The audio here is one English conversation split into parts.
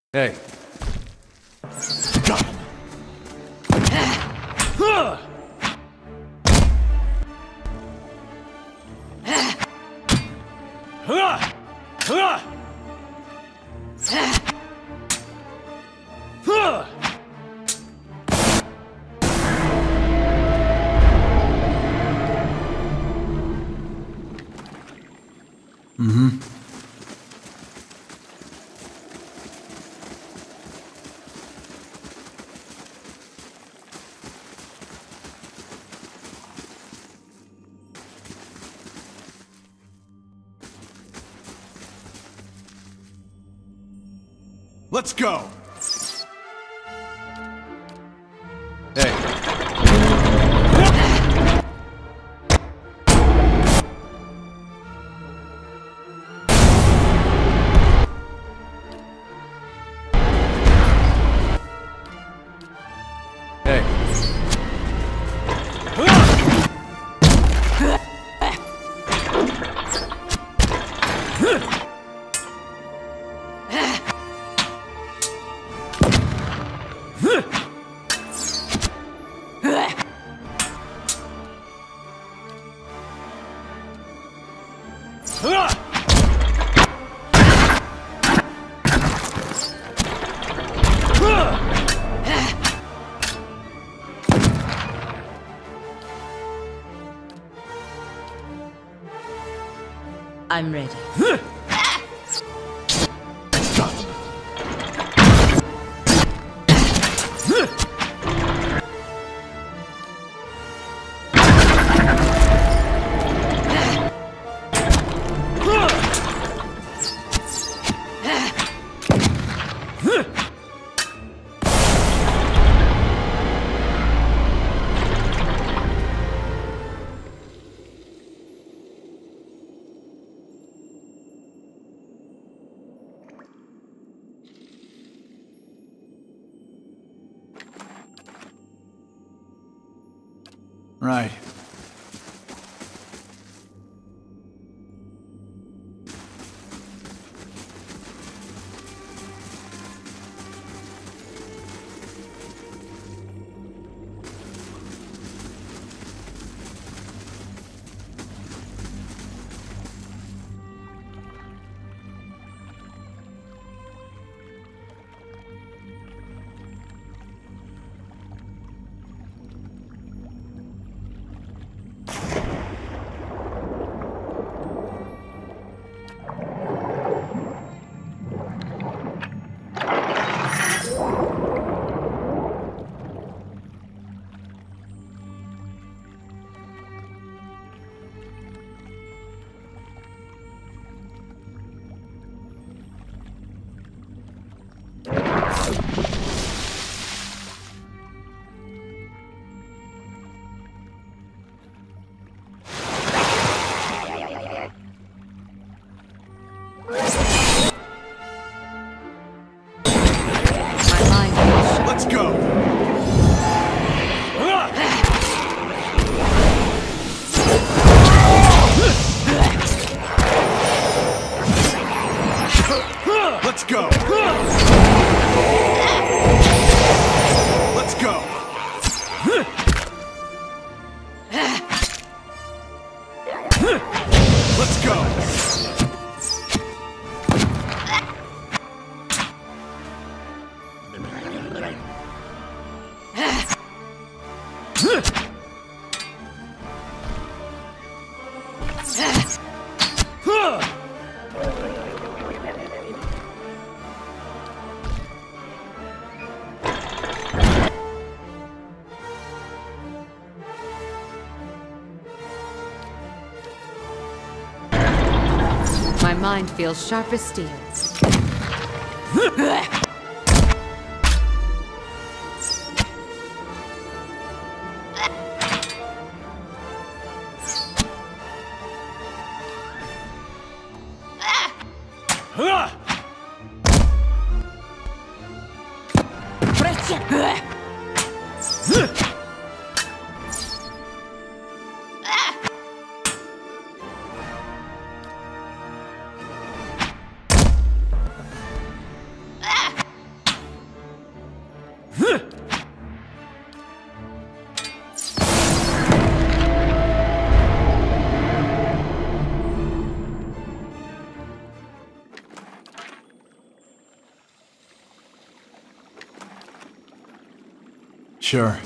Hey. Mm-hmm. Let's go! Hey. Hey. I'm ready. Right. Let's go! Let's go! Let's go! Let's go! My mind feels sharp as steel. Sure.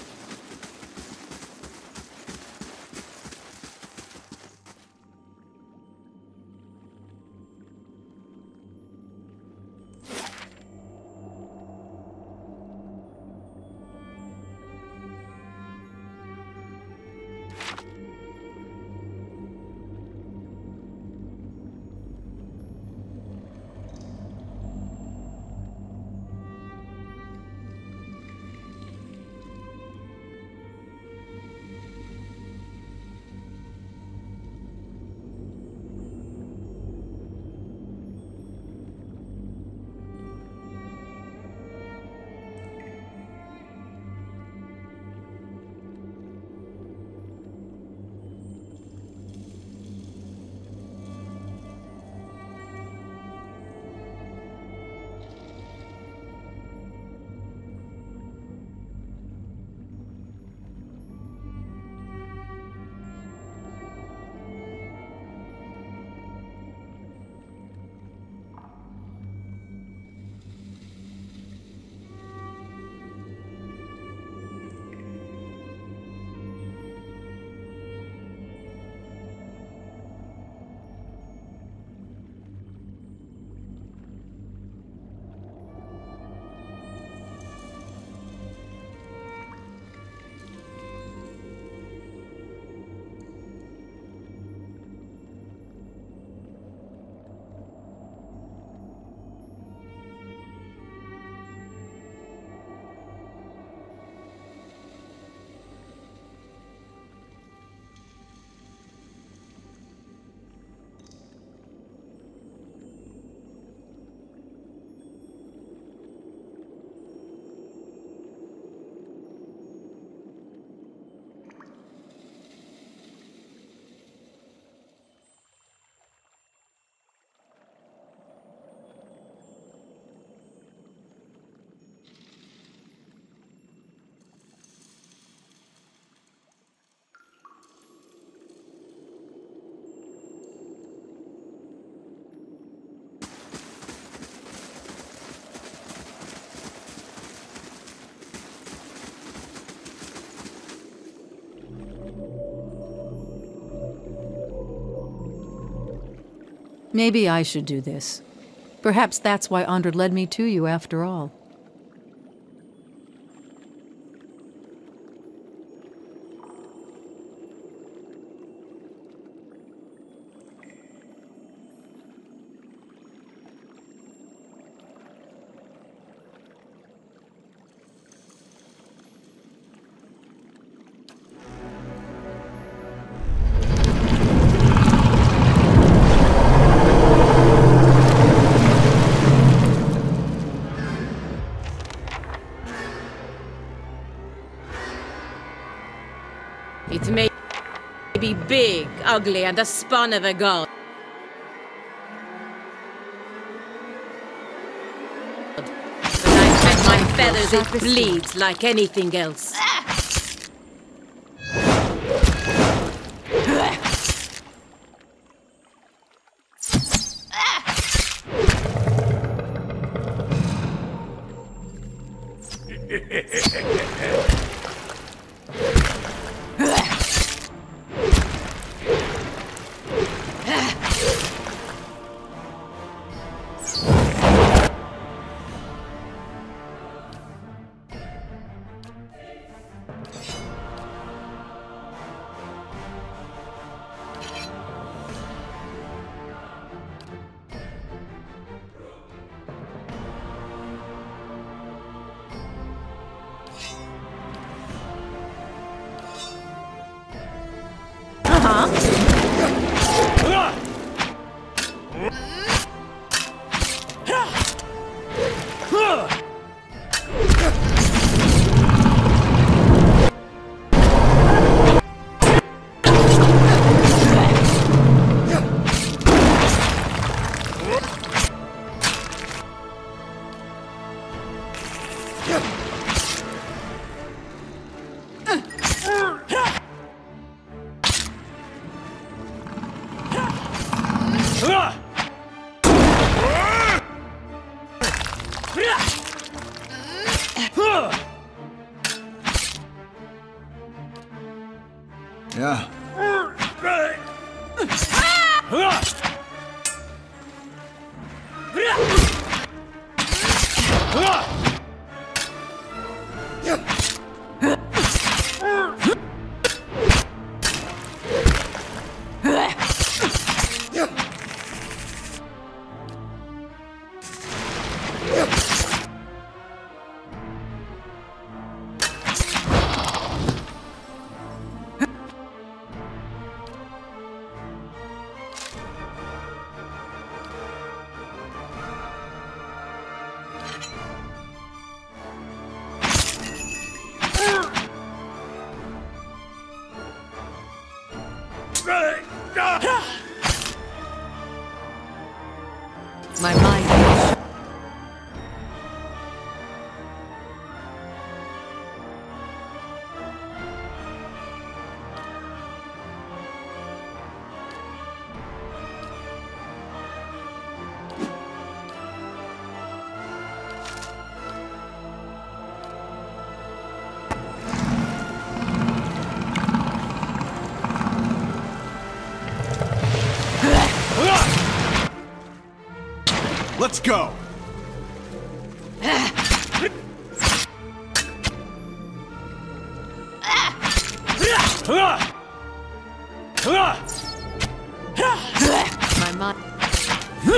Maybe I should do this. Perhaps that's why Andred led me to you after all. It may be big, ugly, and the spawn of a god. But I bet my feathers it bleeds like anything else. My mind is... Let's go! My mind...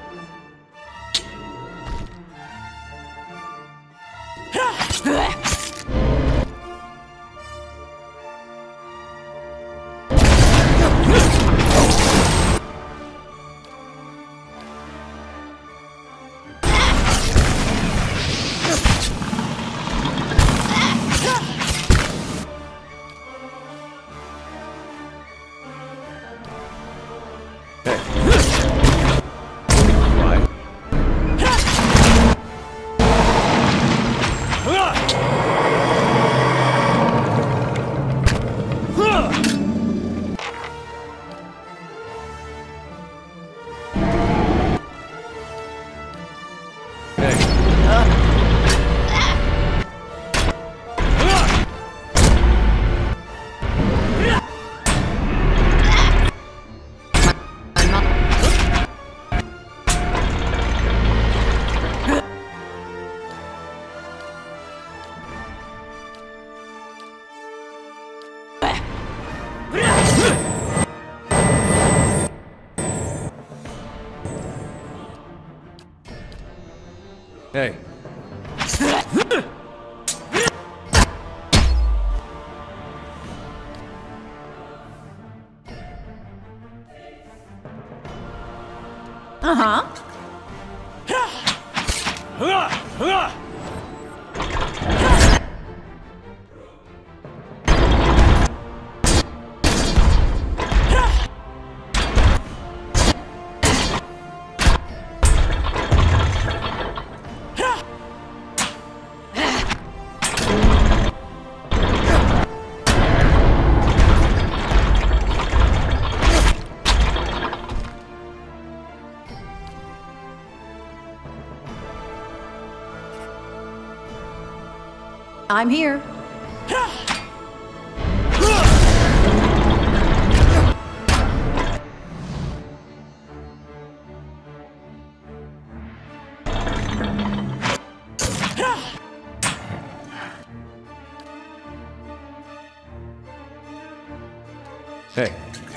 Hey. Uh-huh. I'm here. Hey.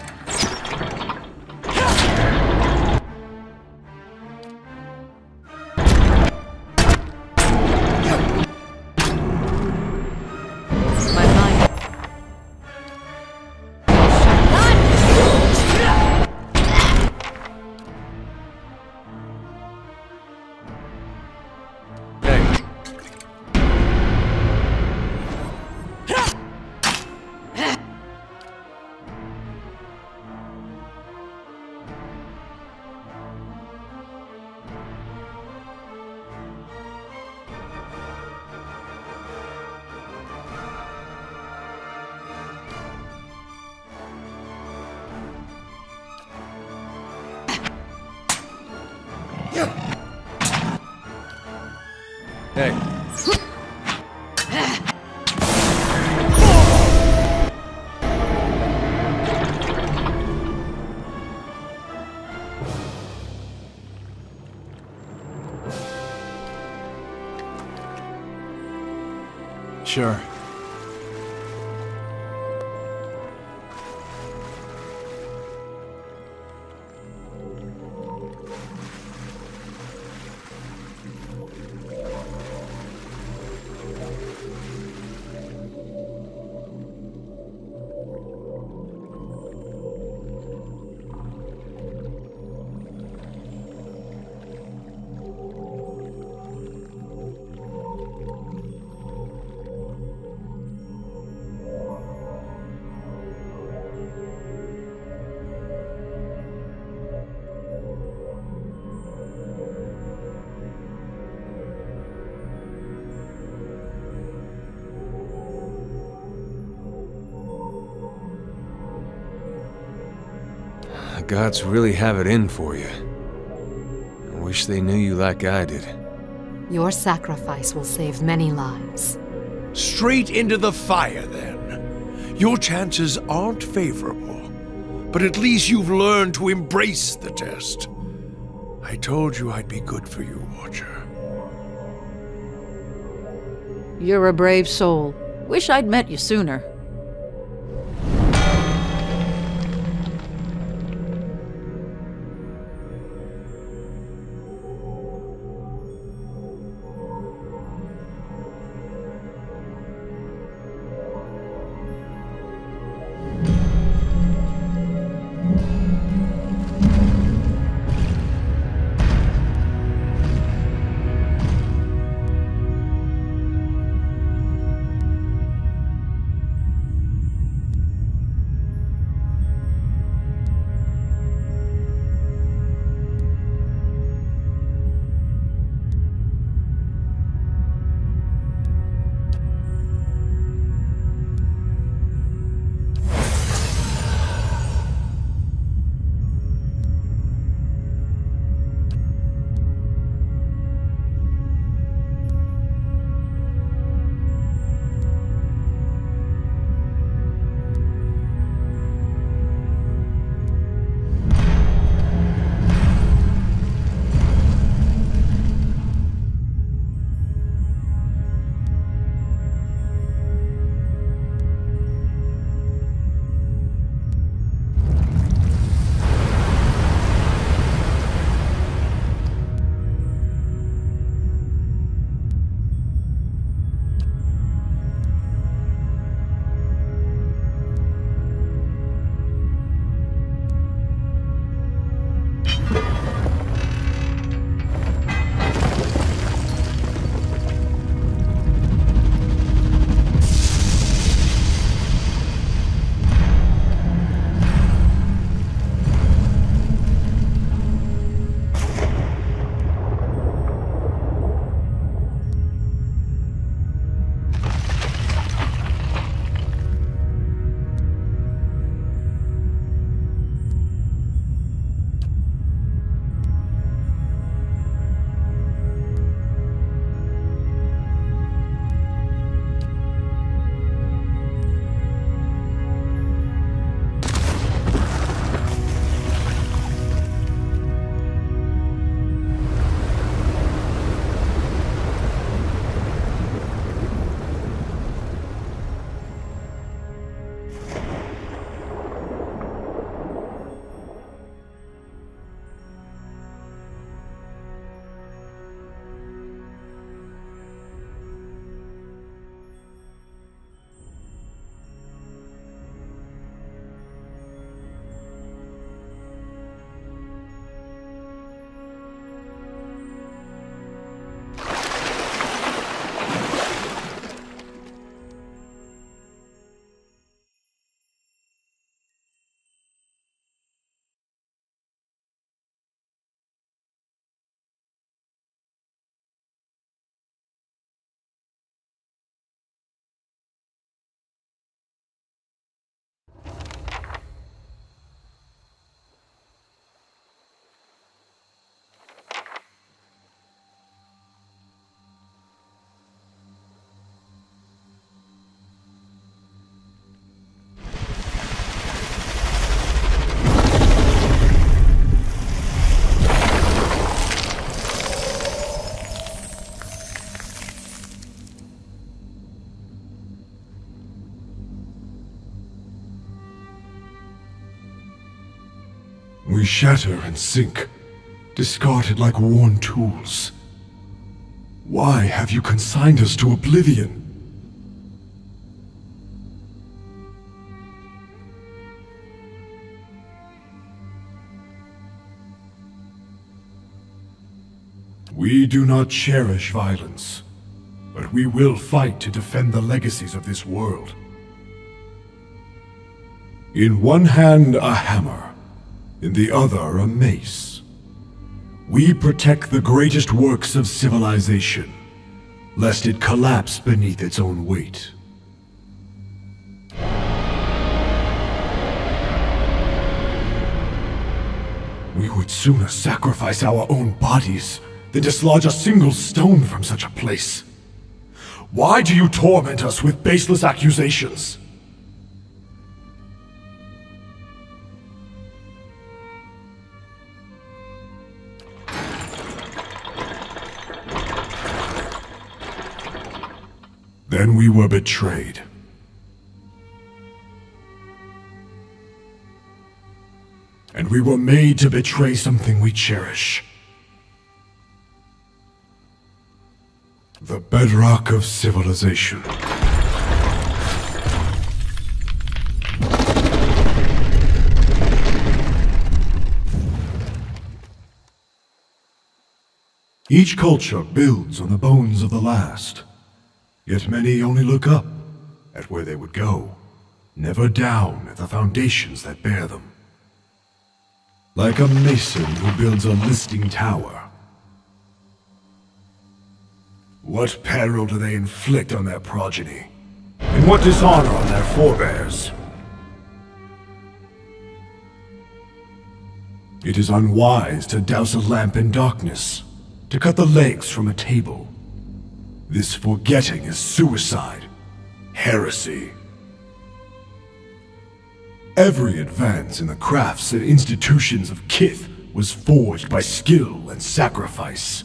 Hey. Sure. The gods really have it in for you. I wish they knew you like I did. Your sacrifice will save many lives. Straight into the fire, then. Your chances aren't favorable, but at least you've learned to embrace the test. I told you I'd be good for you, Watcher. You're a brave soul. Wish I'd met you sooner. shatter and sink, discarded like worn tools. Why have you consigned us to oblivion? We do not cherish violence, but we will fight to defend the legacies of this world. In one hand, a hammer. In the other, a mace. We protect the greatest works of civilization, lest it collapse beneath its own weight. We would sooner sacrifice our own bodies than dislodge a single stone from such a place. Why do you torment us with baseless accusations? Then we were betrayed. And we were made to betray something we cherish. The bedrock of civilization. Each culture builds on the bones of the last. Yet many only look up at where they would go, never down at the foundations that bear them. Like a mason who builds a listing tower. What peril do they inflict on their progeny? And what dishonor on their forebears? It is unwise to douse a lamp in darkness, to cut the legs from a table. This forgetting is suicide, heresy. Every advance in the crafts and institutions of Kith was forged by skill and sacrifice.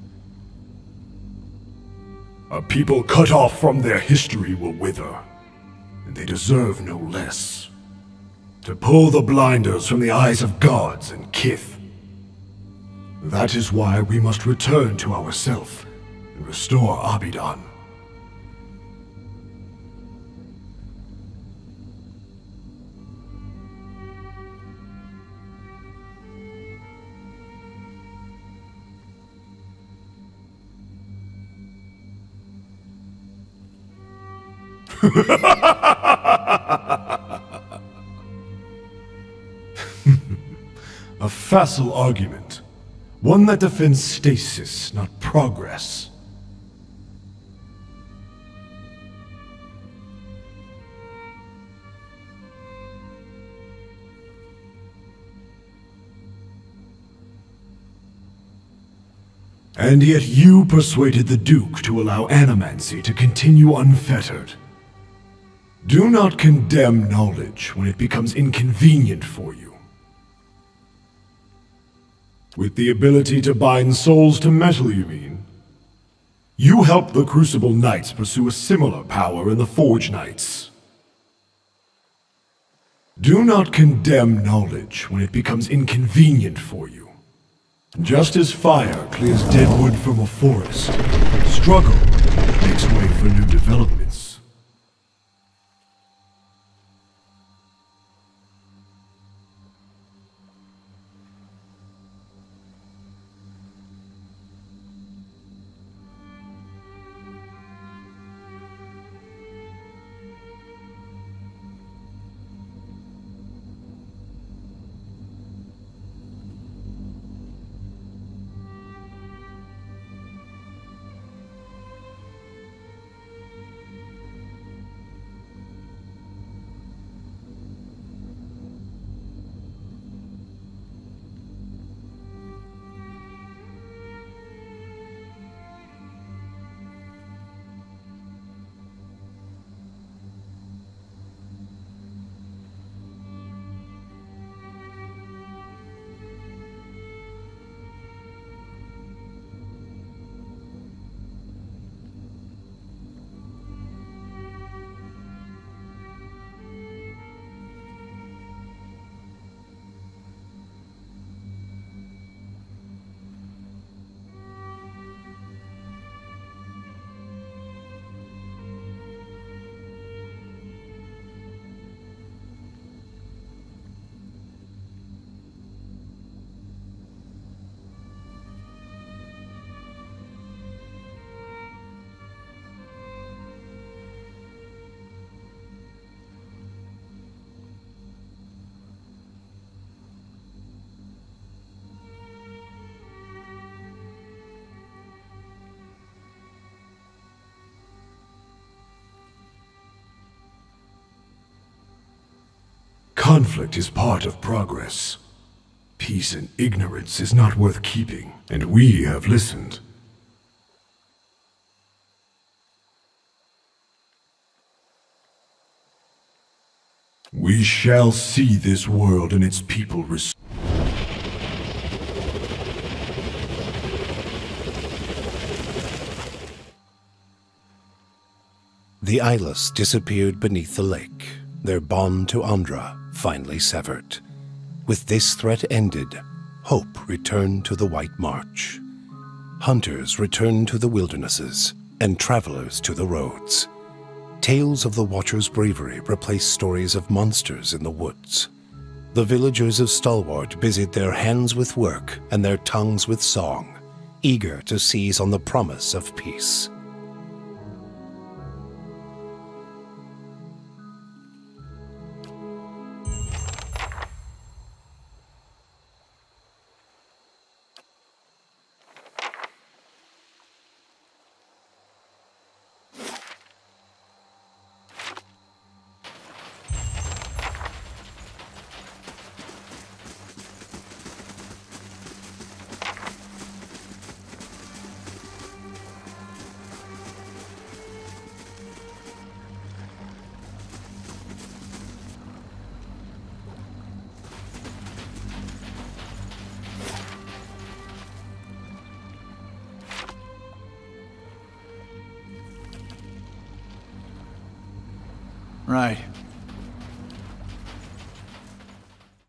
A people cut off from their history will wither, and they deserve no less. To pull the blinders from the eyes of gods and Kith. That is why we must return to ourself and restore Abidan. A facile argument. One that defends stasis, not progress. And yet you persuaded the Duke to allow Animancy to continue unfettered. Do not condemn knowledge when it becomes inconvenient for you. With the ability to bind souls to metal, you mean? You helped the Crucible Knights pursue a similar power in the Forge Knights. Do not condemn knowledge when it becomes inconvenient for you. Just as fire clears dead wood from a forest, struggle makes way for new developments. Conflict is part of progress. Peace and ignorance is not worth keeping, and we have listened. We shall see this world and its people restored. The Eyeless disappeared beneath the lake, their bond to Andra finally severed. With this threat ended, hope returned to the White March. Hunters returned to the wildernesses, and travelers to the roads. Tales of the Watcher's bravery replaced stories of monsters in the woods. The villagers of Stalwart busied their hands with work and their tongues with song, eager to seize on the promise of peace. Right.